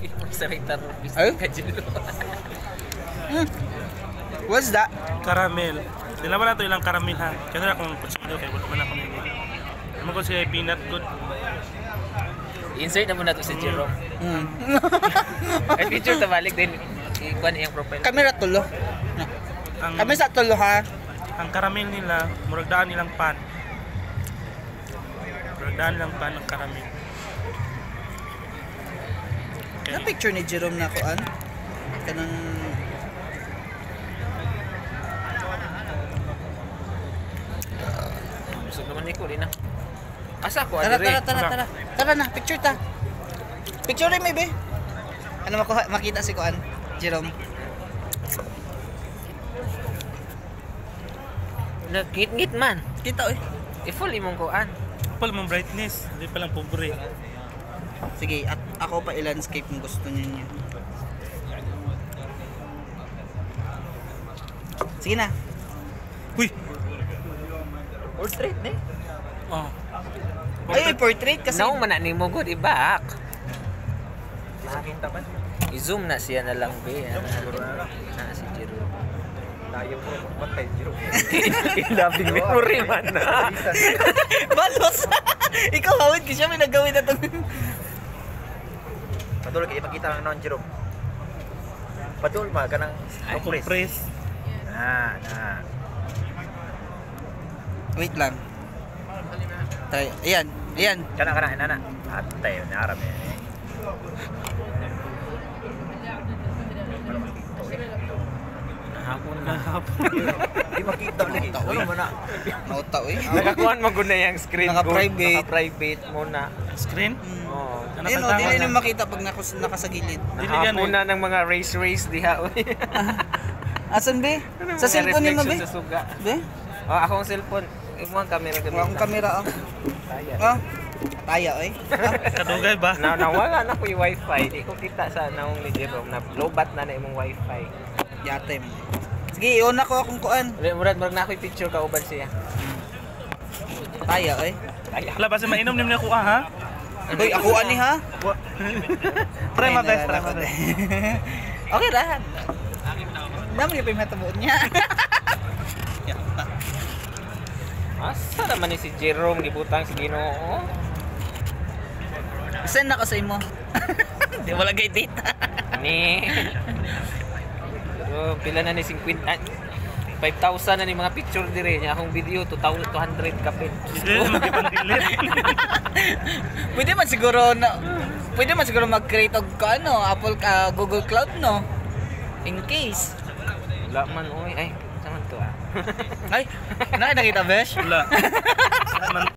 Selector Ay? biscuit ka Jerome. What's that? Caramel. Dila na to ilang caramel ha. Kaya na kung putsado kay wala man ako nini. Amo ko siya peanut good. Insert na muna to si Jerome. Ay picture tabalik din. Ikuan iyang profile. Kamera tulo. Ang Kami sa tulo ha. ang caramel nila, murag daan nilang pan. Murag daan nilang pan ng caramel. Na picture ni Jerome na kuan. Kanang Busog naman ni ko din na. Asa ko tara adire? tara. Tara na, picture ta. Picture rin maybe. Ano makita si kuan? Jerome. Nagngit-ngit man. Kita oy. I-full imong kuan. Kapal mong brightness, hindi pa lang pobre. Sige, at ako pa i-landscape kung gusto niyo. Sige na. Uy! Portrait ni. Oh. Ay, portrait kasi. Naong man na nimo good ibak. I-zoom na siya na lang be. Na si Jerome. Tayo po, patay, Jerome. Labing memory man na. Balos. Ikaw hawid ko siya may nagawin na to. Padul kayo ipakita ng non Jerome. Padul ma kanang compress. Compress. Na. Wait lang. Try. Ayan. Kana inana. Atay na arab eh. Hapon na. Di makita lagi. Ano man na? Auta oy. Nakakuan mo gud na yung screen Naka-private. Naka-private muna. Screen? Oo. Ayun o, dili na makita pag nakasagilid. Hapon na ng mga race diha. Asan be? Sa cellphone ni mo be? Sa suga. Be? Oh, akong cellphone. Imo ang camera gamit. Wala akong kamera oh. Taya. Ah. Taya oy. Kadugay ba? Nawala na ko yung wifi. Di ko kita sa naong ni Jerome na lobat na imong wifi. Yatem. Sige, iyon ako akong kuan. Murad na ako yung picture ka uban siya. Taya oy. Taya. Wala ba sa mainom ni ako ha? Uy, ako ani ha? Try my best, na, try my best. Okay ra. Dami pa yung matabuon niya. Asa naman ni si Jerome gibutang si Ginoo. Send na ko sa imo. Di wala kay data. Ni. So, pila na ni 50 5,000 na ni mga picture dire niya akong video 200 kapit. Pwede man siguro mag-create og ano, Apple Google Cloud no. In case. Wala man oy ay saman to ah. Ay, nakita besh? Wala.